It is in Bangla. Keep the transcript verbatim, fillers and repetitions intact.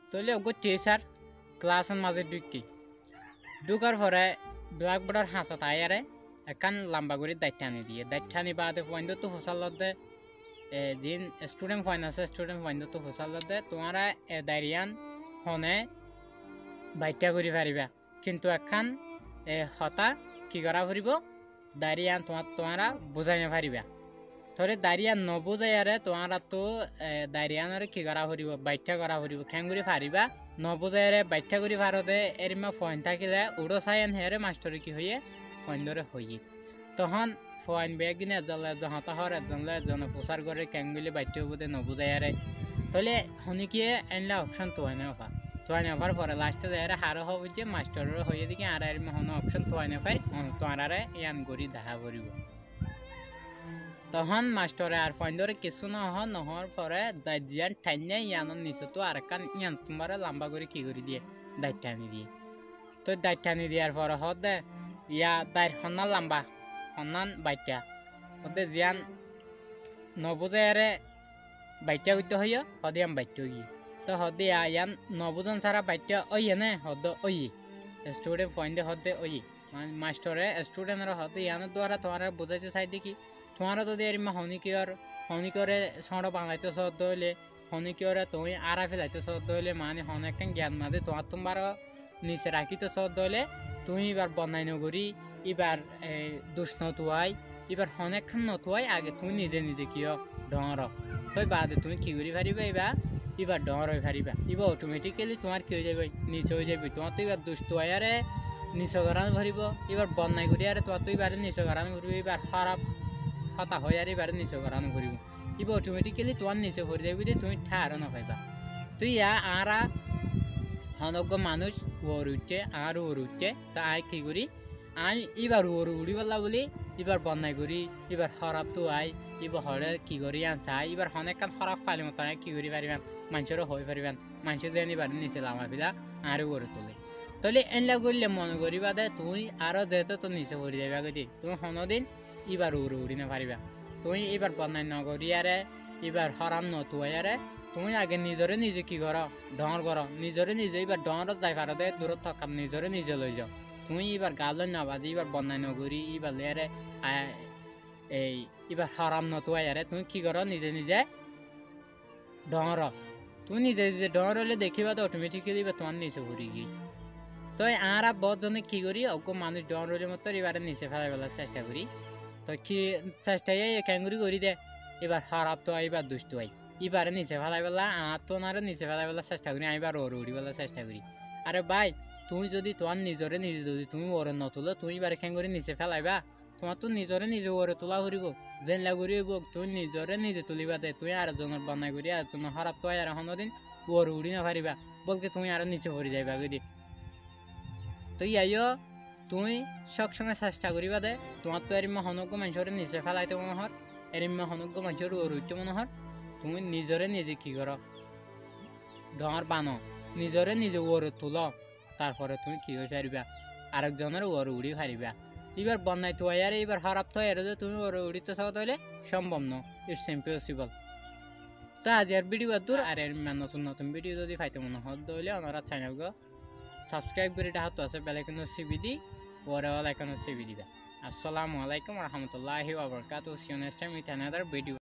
তলে ওগো টিচার ক্লাসের মাঝে ঢুকি ঢুকার পরে ব্ল্যাকবোর্ডের হাসা তাইয়ারে একান লম্বা করে দায়িত্ব আনি দিয়ে দায়িত্ব আনি বাদে পয়েন্ট তো হোসাল দে যিন স্টুডেন্ট পয়েন্ট আছে স্টুডেন্ট পয়েন্ট তো হোসাল দে তোমারা দাঁড়িয়ান হনে বাইটা করে পারিবা কিন্তু এখান হতা কি করা ফুরিব দাঁড়িয়ান তোমার তোমারা বুঝাই না পারিবা থরে দাঁড়িয়ান নবুঝাইয়ারে তোমারা তো দাঁড়িয়ানরে কি করা ফুরিব বাইটা করা ফুরিব খেঙ্গুরি পারিবা নবুঝাইয়ারে বাইটা করে ভারতে এরিমা ফয়েন থাকিলে উড়ো সাইন হেরে মাস্টরে কি হইয়ে ফয়েন ধরে হইয়ে তখন ফয়েন বেগিনে এজন এজন হতা হর এজন এজন প্রচার করে ক্যাঙ্গুলি বাইটে বুঝে নবুঝাইয়ারে তাহলে হনিকিয়ে এনলা অপশন তো হয় না অফা তোয়াই নেওয়ার পরে লাস্টে যাই হারো হব যে মাস্টারের হয়ে দিকে আর এর হনো অপশন তোয়াই নেপাই তোয়ারে ইয়ান করি দেখা করিব তখন মাস্টারে আর ফাইন ধরে কিছু নহ নহর পরে দাইজিয়ান ঠাইনে ইয়ানোর নিচে তো আর কান ইয়ান তোমার লম্বা করে কি করে দিয়ে দায়িত্ব আনি দিয়ে তো দায়িত্ব আনি দিয়ার পরে হদে ইয়া দায়ের হন্নান লম্বা হন্নান বাইটা হদে জিয়ান নবুজারে বাইটা করতে হইয়া হদিয়াম বাইট গিয়ে তো হদে ইয়ান নবুজন সারা বাইটা ওই নে হদ ওই স্টুডেন্ট পয়েন্টে হদে ওই মাস্টারে স্টুডেন্টরা হদে ইয়ানোর দ্বারা তোমার বুঝাইতে চাই দেখি তোমার যদি এরিমা হনিকিয়র হনিকরে সড় বাংলাইতে সদ্য হইলে হনিকিয়রে তুমি আরাফে যাইতে সদ্য হইলে মানে অনেক জ্ঞান মাঝে তোমার তোমার নিচে রাখিতে সদ্য হইলে তুমি এবার বন্যাই নগরী এবার দুষ নতুয়াই এবার অনেকক্ষণ নতুয়াই আগে তুমি নিজে নিজে কিয় ডর তই বাদে তুমি কি করি পারিবা এবার এবার ডর হয়ে পারিবা এবার অটোমেটিক্যালি তোমার কি হয়ে যাবে নিচে হয়ে যাবে তোমার তো এবার দুষ্ট আরে নিচে গরান ভরিব এবার বন্যাই করি আরে তোমার তো এবারে নিচে গরান ভরিব এবার খারাপ হতা হয় আর এবারে নিচে গরান ভরিব এবার অটোমেটিক্যালি তোমার নিচে ভরে যাবে তুমি ঠারও না পাইবা তুই ইয়া আরা অনজ্ঞ মানুষ ওর উঠছে আর ওর উঠছে তা আয় কি করি আই এবার ওর উড়ি বললা বলি এবার বন্যাই করি এবার খারাপ তো আই এবার হরে কি করি আনসাই এবার অনেক কান খারাপ পাইলে মতো কি করি পারিবেন মানুষেরও হয়ে পারিবেন মানুষের যেন এবার নিচে লামা ফিলা আরও গড়ে তোলে তাহলে এনলা করলে মনে করিবা দে তুই আরো যেহেতু তো নিচে পড়ে যাবা গতি তুমি হনদিন এবার উড়ে উড়ি না পারিবা তুমি এবার বন্যাই নগরী আরে এবার হরাম নতুয়াই আরে তুমি আগে নিজরে নিজে কি করো ডর করো নিজরে নিজে এবার ডর যাই পারো দে দূরত থাকা নিজরে নিজে লই যাও তুমি এবার গাল নাবাজি এবার বন্যাই নগরী এবার লেয়ারে এই এবার হরাম নতুয়াই আরে তুমি কি করো নিজে নিজে ডর তুমি নিজে নিজে ডর হলে দেখিবা তো অটোমেটিক্যালি এবার তোমার নিচে ঘুরি গিয়ে তো আর বহুত জনে কি করি অজ্ঞ মানুষ ডর হলে মতো এবারে নিচে ফেলাই ফেলার চেষ্টা করি তো কি চেষ্টাই ক্যাঙ্গুরি করি দে এবার খারাপ তো এবার দুষ্ট হয় এবারে নিচে ফেলাই বেলা আর তো না নিচে ফেলাই বেলার চেষ্টা করি আমি এবার ওর উড়ি বেলার চেষ্টা করি আরে ভাই তুমি যদি তোমার নিজরে নিজে যদি তুমি ওরে নতুলো তুমি এবারে ক্যাঙ্গুরি নিচে ফেলাইবা তোমার তো নিজরে নিজে ওরে তোলা করিব জেনলা করিব তুমি নিজরে নিজে তুলিবা দে তুমি আর একজনের বনাই করি আর একজনের খারাপ তো আর এখন দিন ওর উড়ি না পারিবা বলকে তুমি আর নিচে ভরি যাইবা গদি তো ইয়াইও তুমি সবসময় চেষ্টা করিবা দে তোমার তো এরিমা হনজ্ঞ মানুষের নিচে ফেলাইতে মনে হর এরিমা হনজ্ঞ মানুষের ওর উঠতে মনে হর তুমি নিজরে নিজে কি করো ডর বানো নিজরে নিজে ওর তুলো তারপরে তুমি কি হয়ে পারিবা আরেকজনের ওর উড়ি পারিবা এবার বন্যায় তো আর এবার খারাপ তো এর যে তুমি ওর উড়িতে চাও তাহলে সম্ভব ন ইটস ইম্পসিবল তো আজ আর ভিডিও দূর আর এর নতুন নতুন ভিডিও যদি পাইতে মনে হয় তাহলে ওনারা চ্যানেলকে সাবস্ক্রাইব করে এটা হাতে আছে বেল আইকন সিবি দি ওরে অল আইকন সিবি দিবা আসসালামু আলাইকুম ওয়া রাহমাতুল্লাহি ওয়া বারাকাতুহু see you next time with another video